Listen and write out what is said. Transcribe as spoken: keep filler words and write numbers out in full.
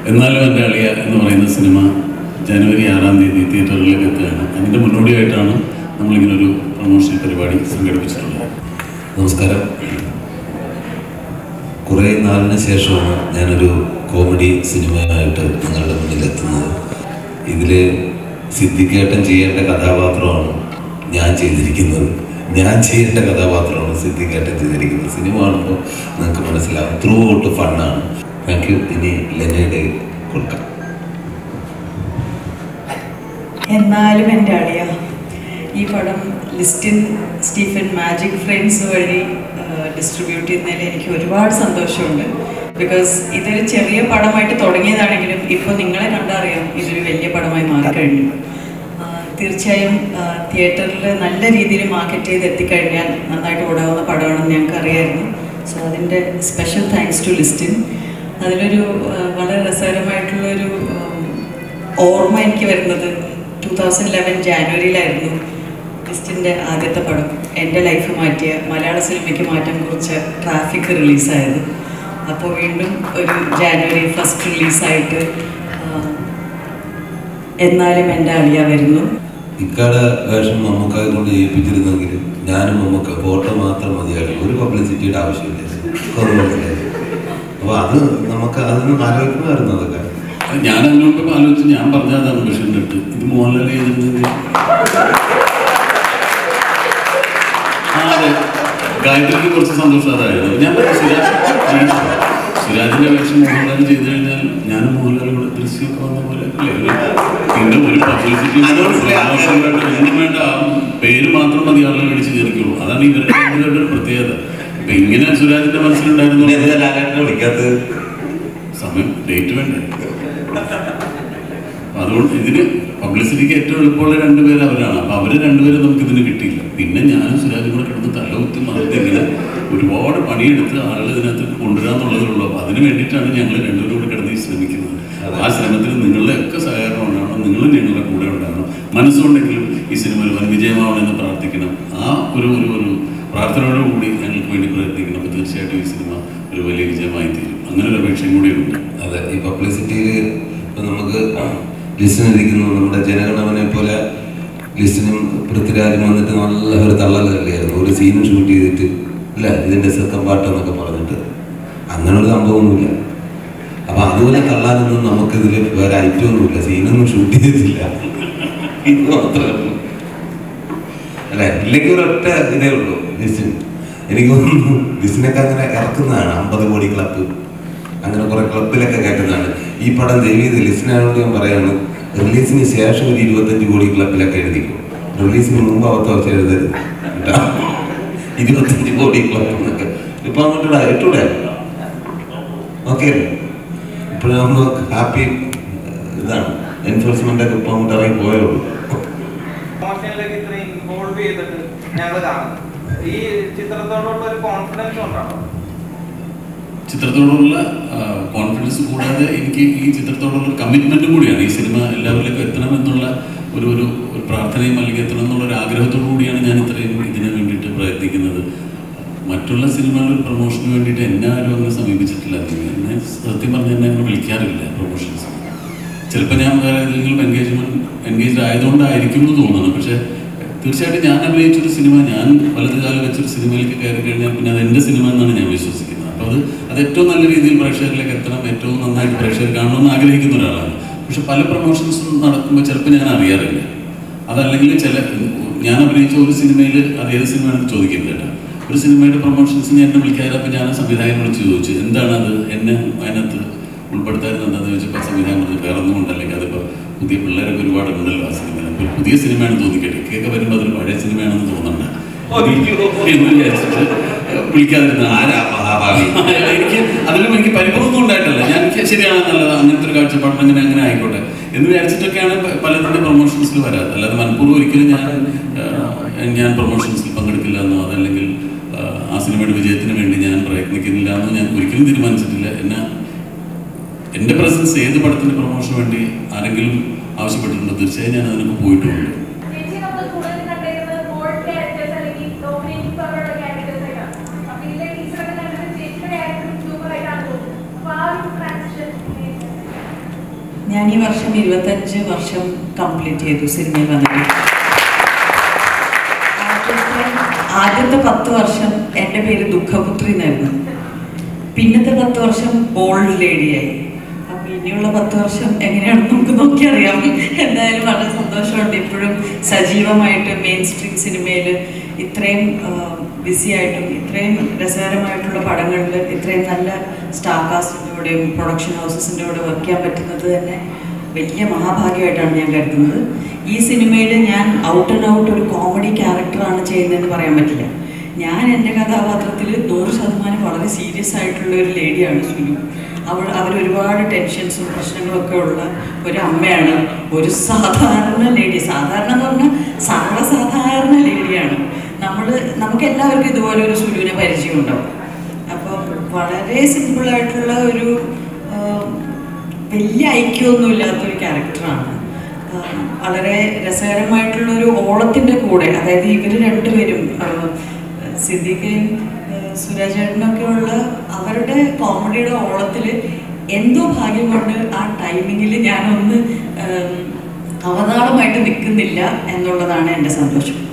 എന്നാലും എൻ്റെ അളിയ എന്ന് പറയുന്ന സിനിമ ജനുവരി ആറാം തീയതി തിയേറ്ററുകളിലേക്ക് എത്തുകയാണ്. അതിൻ്റെ മുന്നോടിയായിട്ടാണ് നമ്മളിങ്ങനൊരു പ്രൊമോഷൻ പരിപാടി സംഘടിപ്പിച്ചിട്ടുള്ളത്. നമസ്കാരം. കുറേ നാളിന് ശേഷമാണ് ഞാനൊരു കോമഡി സിനിമയായിട്ട് നിങ്ങളുടെ മുന്നിലെത്തുന്നത്. ഇതിൽ സിദ്ദിഖേട്ടൻ ചെയ്യേണ്ട കഥാപാത്രമാണ് ഞാൻ ചെയ്തിരിക്കുന്നത്. ഞാൻ ചെയ്യേണ്ട കഥാപാത്രമാണ് സിദ്ദിഖേട്ടൻ ചെയ്തിരിക്കുന്നത്. സിനിമ കാണുമ്പോൾ നിങ്ങൾക്ക് മനസ്സിലാവും. ത്രൂ ഔട്ട് ഫണ്ണാണ്. Thank you. ഇനി ലെനയുടെ കൊടുക്കാം. എന്നാലും എൻ്റെ അളിയ, ഈ പടം ലിസ്റ്റിൻ സ്റ്റീഫൻ മാജിക് ഫ്രെയിംസ് വഴി ഡിസ്ട്രിബ്യൂട്ട് ചെയ്യുന്നതിൽ എനിക്ക് ഒരുപാട് സന്തോഷമുണ്ട്. ബിക്കോസ് ഇതൊരു ചെറിയ പടമായിട്ട് തുടങ്ങിയതാണെങ്കിലും ഇപ്പോൾ നിങ്ങളെ കണ്ടറിയാം ഇതൊരു വലിയ പടമായി മാറിക്കഴിഞ്ഞു. തീർച്ചയായും തിയേറ്ററിൽ നല്ല രീതിയിൽ മാർക്കറ്റ് ചെയ്ത് എത്തിക്കഴിഞ്ഞാൽ നന്നായിട്ട് ഓടാവുന്ന പടമാണെന്ന് ഞങ്ങൾക്ക് അറിയായിരുന്നു. സോ അതിൻ്റെ സ്പെഷ്യൽ താങ്ക്സ് ടു ലിസ്റ്റിൻ. അതിലൊരു വളരെ രസകരമായിട്ടുള്ളൊരു ഓർമ്മ എനിക്ക് വരുന്നത് ടു തൗസൻഡ് ലെവൻ ജാനുവരിയിലായിരുന്നു ലിസ്റ്റിൻ്റെ ആദ്യത്തെ പടം എൻ്റെ ലൈഫ് മാറ്റിയ, മലയാള സിനിമയ്ക്ക് മാറ്റം കുറിച്ച ട്രാഫിക് റിലീസായത്. അപ്പോൾ വീണ്ടും ഒരു ജാനുവരി ഫസ്റ്റ് റിലീസായിട്ട് എന്നാലും എൻ്റെ അളിയ വരുന്നു. ഇക്കാടെ വേഷം മമ്മൂക്കായെ കൊണ്ട് ചെയ്യിപ്പിച്ചിരുന്നെങ്കിലും ഞാനും മമ്മൂക്ക ഫോട്ടോ മാത്രം മതിയായിരുന്നു. ഒരു പബ്ലിസിറ്റിയുടെ ആവശ്യമില്ല. അപ്പോൾ അത് നമുക്ക് അതൊന്നും ആലോചിക്കുന്നതായിരുന്നു. അതൊക്കെ ഞാൻ അതിനോട്ട് ആലോചിച്ച് ഞാൻ പറഞ്ഞതാണ് ബഷീറിൻ്റെ അടുത്ത്, ഇത് മോഹൻലാൽ ചെയ്തിരുന്നെങ്കിൽ അതെ ഗായത്രിക്ക് കുറച്ച് സന്തോഷം അതായിരുന്നു. ഞാൻ സുരാജ് സുരാജിൻ്റെ വേഷം മോഹൻലാൽ ചെയ്ത് കഴിഞ്ഞാൽ ഞാനും മോഹൻലാലും കൂടെ ദൃശ്യമൊക്കെ വന്ന പോലെ അല്ലേ. പിന്നെ ഒരു പബ്ലിസിറ്റി ഒന്നും വേണ്ട, പേര് മാത്രം മതി ആളുകൾ മേടിച്ച് കയറിക്കുള്ളൂ. അതാണ് ഇവരുടെ രണ്ടുപേരുടെ ഒരു പ്രത്യേകത. ഇപ്പം ഇങ്ങനെ സുരാജിൻ്റെ മനസ്സിലുണ്ടായിരുന്നു. വിളിക്കാത്തത് സമയം ഡേറ്റ് വേണ്ടേ. അതുകൊണ്ട് ഇതിന് പബ്ലിസിറ്റിക്ക് ഏറ്റവും എളുപ്പമുള്ള രണ്ടുപേര് അവരാണ്. അപ്പം അവർ രണ്ടുപേരും നമുക്ക് ഇതിന് കിട്ടിയില്ല. പിന്നെ ഞാനും സുരാജും കൂടെ കിടന്ന് തലകുത്തി മറത്ത് ഇങ്ങനെ ഒരുപാട് പണിയെടുത്ത് ആളുകൾ ഇതിനകത്ത് കൊണ്ടുവരാന്നുള്ളതുള്ളൂ. അപ്പം അതിന് വേണ്ടിയിട്ടാണ് ഞങ്ങൾ രണ്ടുപേരും കൂടെ കിടന്ന് ശ്രമിക്കുന്നത്. ആ ശ്രമത്തിൽ നിങ്ങളുടെ ഒക്കെ സഹകരണം ഉണ്ടാവണം, നിങ്ങളും ഞങ്ങളുടെ കൂടെ ഉണ്ടാകണം. മനസ്സുകൊണ്ടെങ്കിലും ഈ സിനിമ ഒരു വൻ വിജയമാവണമെന്ന് പ്രാർത്ഥിക്കണം. ആ ഒരു ഒരു ഒരു പ്രാർത്ഥനയോടുകൂടി ഞങ്ങൾക്ക് വേണ്ടി പ്രയത്നിക്കണം. അപ്പോൾ തീർച്ചയായിട്ടും ഈ സിനിമ ഒരു വലിയ വിജയമായി തീരും. അങ്ങനെ ഒരു അപേക്ഷയും കൂടിയുണ്ട്. അതെ, ഈ പബ്ലിസിറ്റിയിൽ ഇപ്പം നമുക്ക് ലിസ്റ്റിനിരിക്കുന്നു. നമ്മുടെ ജനഗണമനെ പോലെ ലിസ്റ്റിനും പൃഥ്വിരാജും വന്നിട്ട് നല്ല ഒരു തള്ളലായിരുന്നു. ഒരു സീനും ഷൂട്ട് ചെയ്തിട്ട് ഇല്ല ഇതിൻ്റെ സെക്കൻഡ് പാട്ട് എന്നൊക്കെ പറഞ്ഞിട്ട് അങ്ങനെ ഒരു സംഭവമൊന്നുമില്ല. അപ്പം അതുപോലെ തള്ളാനൊന്നും നമുക്കിതിൽ വേറെ ഐറ്റമൊന്നുമില്ല. സീനൊന്നും ഷൂട്ട് ചെയ്തിട്ടില്ല. ഇത് മാത്രമേ ഉള്ളൂ അല്ലേ. ഇല്ലെങ്കിൽ ഒരൊറ്റ ഇതേ ഉള്ളൂ ലിസ്റ്റിന്. എനിക്ക് തോന്നുന്നു ലിസ്റ്റിനൊക്കെ അങ്ങനെ ഇറക്കുന്നതാണ്. അമ്പത് കോടി ക്ലബ്ബ് അങ്ങനെ കുറെ ക്ലബിലൊക്കെ കയറ്റുന്നതാണ്. ഈ പടം ദൈവീത് ലിസ്റ്റിനായതുകൊണ്ട് ഞാൻ പറയാണ്, റിലീസിന് ശേഷം ഒരു ഇരുപത്തഞ്ച് കോടി ക്ലബിലൊക്കെ എഴുതിക്കും. റിലീസിന് മുമ്പ് അവസ്ഥ വെച്ച് എഴുതരുത്. ഇരുപത്തഞ്ച് കോടി ക്ലബ് എന്നൊക്കെ ഇപ്പൊ അങ്ങോട്ട് ഇട്ടൂടെ. ഓക്കെ, ഇപ്പോഴും നമ്മൾ ഹാപ്പി ഇതാണ്. എൻഫോഴ്സ്മെന്റ് ഒക്കെ ഇപ്പൊ അങ്ങോട്ട് ഇറങ്ങി പോയുള്ളൂ. ചിത്രത്തോടുള്ള കോൺഫിഡൻസ് കൂടാതെ എനിക്ക് ഈ ചിത്രത്തോടുള്ള കമ്മിറ്റ്മെൻറ്റും കൂടിയാണ്. ഈ സിനിമ എല്ലാവരിലേക്കും എത്തണമെന്നുള്ള ഒരു ഒരു പ്രാർത്ഥനയും അല്ലെങ്കിൽ എത്തണം എന്നുള്ള ഒരു ആഗ്രഹത്തോടു കൂടിയാണ് ഞാൻ ഇത്രയും ഇതിന് വേണ്ടിയിട്ട് പ്രയത്നിക്കുന്നത്. മറ്റുള്ള സിനിമകളുടെ പ്രൊമോഷന് വേണ്ടിയിട്ട് എന്നെ ആരും അങ്ങനെ സമീപിച്ചിട്ടില്ല. എന്നെ സത്യം പറഞ്ഞാൽ എന്നെ അങ്ങനെ വിളിക്കാറില്ല പ്രൊമോഷൻസ്. ചിലപ്പോൾ ഞാൻ വേറെ ഏതെങ്കിലും എൻഗേജ്മെൻറ്റ് എൻഗേജ്ഡ് ആയതുകൊണ്ടായിരിക്കും എന്ന് തോന്നുന്നു. പക്ഷേ തീർച്ചയായിട്ടും ഞാൻ അഭിനയിച്ചൊരു സിനിമ, ഞാൻ വലത് കാലം വെച്ചൊരു സിനിമയിലേക്ക് കയറി കഴിഞ്ഞാൽ പിന്നെ അത് എൻ്റെ സിനിമ എന്നാണ് ഞാൻ വിശ്വസിക്കുന്നത്. അപ്പോൾ അത് അത് ഏറ്റവും നല്ല രീതിയിൽ പ്രേക്ഷകരിലേക്ക് എത്തണം, ഏറ്റവും നന്നായിട്ട് പ്രേക്ഷകർ കാണണമെന്ന് ആഗ്രഹിക്കുന്ന ഒരാളാണ്. പക്ഷെ പല പ്രൊമോഷൻസും നടക്കുമ്പോൾ ചിലപ്പോൾ ഞാൻ അറിയാറില്ല. അതല്ലെങ്കിൽ ചില ഞാൻ അഭിനയിച്ച ഒരു സിനിമയിൽ അത് ഏത് സിനിമയാണെന്ന് ചോദിക്കരുത് കേട്ടോ. ഒരു സിനിമയുടെ പ്രൊമോഷൻസിന് എന്നെ വിളിക്കാതെ അപ്പോൾ ഞാൻ സംവിധായകനെ വിളിച്ച് ചോദിച്ചു എന്താണത് എന്നെ അതിനകത്ത് ഉൾപ്പെടുത്താറുണ്ട് എന്താണെന്ന് ചോദിച്ചപ്പോൾ സംവിധാനം പറഞ്ഞു വേറെ ഒന്നും കൊണ്ടല്ലെങ്കിൽ അതിപ്പോൾ പുതിയ പിള്ളേരൊക്കെ ഒരുപാട് ഉണ്ടല്ലോ ആ സിനിമ. അപ്പോൾ പുതിയ സിനിമയാണെന്ന് തോന്നിക്കട്ടെ, കേൾക്കെ വരുമ്പോൾ അതൊരു പഴയ സിനിമയാണെന്ന് തോന്നണ്ട എന്ന് വിചാരിച്ചിട്ട് വിളിക്കാതിരുന്ന ആരാ മഹാഭാവി. എനിക്ക് അതിലും എനിക്ക് പരിഭവമൊന്നും ഉണ്ടായിട്ടല്ല. ഞാൻ ശരിയാണ് നല്ലത് അങ്ങനത്തെ ഒരു കാഴ്ചപ്പാട് അങ്ങനെ അങ്ങനെ ആയിക്കോട്ടെ എന്ന് വിചാരിച്ചിട്ടൊക്കെയാണ് പലരുടെ പ്രൊമോഷൻസിൽ വരാറ്. അല്ലാതെ മനഃപൂർവ്വം ഒരിക്കലും ഞാൻ ഞാൻ പ്രൊമോഷൻസിൽ പങ്കെടുക്കില്ല എന്നോ അതല്ലെങ്കിൽ ആ സിനിമയുടെ വിജയത്തിന് വേണ്ടി ഞാൻ പ്രയത്നിക്കുന്നില്ല എന്നോ ഞാൻ ഒരിക്കലും തീരുമാനിച്ചിട്ടില്ല. എന്നെ എൻ്റെ പ്രസൻസ് ഏത് പടത്തിൻ്റെ പ്രൊമോഷന് വേണ്ടി ആരെങ്കിലും ആവശ്യപ്പെട്ടിട്ടുണ്ടോ തീർച്ചയായും ഞാൻ അതിനൊക്കെ പോയിട്ടുമുണ്ട്. ഞാൻ ഈ വർഷം ഇരുപത്തഞ്ച് വർഷം കംപ്ലീറ്റ് ചെയ്തു സിനിമയിൽ വന്നിട്ട്. ആദ്യത്തെ പത്ത് വർഷം എൻ്റെ പേര് ദുഃഖപുത്രി എന്നായിരുന്നു. പിന്നത്തെ പത്ത് വർഷം ബോൾഡ് ലേഡിയായി. അപ്പം ഇനിയുള്ള പത്ത് വർഷം എങ്ങനെയാണെന്ന് നമുക്ക് നോക്കിയറിയാം. എന്തായാലും വളരെ സന്തോഷമുണ്ട് ഇപ്പോഴും സജീവമായിട്ട് മെയിൻ സ്ട്രീം സിനിമയിൽ ഇത്രയും ബിസി ആയിട്ടും ഇത്രയും രസകരമായിട്ടുള്ള പടങ്ങളിൽ ഇത്രയും നല്ല സ്റ്റാർ കാസ്റ്റിൻ്റെ കൂടെയും പ്രൊഡക്ഷൻ ഹൗസസിൻ്റെ കൂടെ വർക്ക് ചെയ്യാൻ പറ്റുന്നത് തന്നെ വലിയ മഹാഭാഗ്യമായിട്ടാണ് ഞാൻ കരുതുന്നത്. ഈ സിനിമയിൽ ഞാൻ ഔട്ട് ആൻഡ് ഔട്ട് ഒരു കോമഡി ക്യാരക്ടറാണ് ചെയ്യുന്നതെന്ന് പറയാൻ പറ്റില്ല. ഞാൻ എൻ്റെ കഥാപാത്രത്തിൽ നൂറ് ശതമാനം വളരെ സീരിയസ് ആയിട്ടുള്ള ഒരു ലേഡിയാണ് സുലു. അവൾ അവർ ഒരുപാട് ടെൻഷൻസും പ്രശ്നങ്ങളൊക്കെ ഉള്ള ഒരു അമ്മയാണ്, ഒരു സാധാരണ ലേഡി. സാധാരണ എന്ന് പറഞ്ഞാൽ സർവ്വസാധാരണ ലേഡിയാണ്. നമ്മൾ നമുക്ക് എല്ലാവർക്കും ഇതുപോലെ ഒരു സുലുവിനെ പരിചയമുണ്ടാവും. അപ്പോൾ വളരെ സിമ്പിളായിട്ടുള്ള ഒരു വലിയ ഐക്യമൊന്നുമില്ലാത്തൊരു ക്യാരക്ടറാണ്. വളരെ രസകരമായിട്ടുള്ളൊരു ഓളത്തിൻ്റെ കൂടെ, അതായത് ഇവർ രണ്ടുപേരും സിദ്ദിഖയും സുരാജേട്ടനൊക്കെ ഉള്ള അവരുടെ കോമഡിയുടെ ഓളത്തിൽ എന്തോ ഭാഗ്യം കൊണ്ട് ആ ടൈമിങ്ങിൽ ഞാനൊന്ന് അവതാളമായിട്ട് നിൽക്കുന്നില്ല എന്നുള്ളതാണ് എൻ്റെ സന്തോഷം.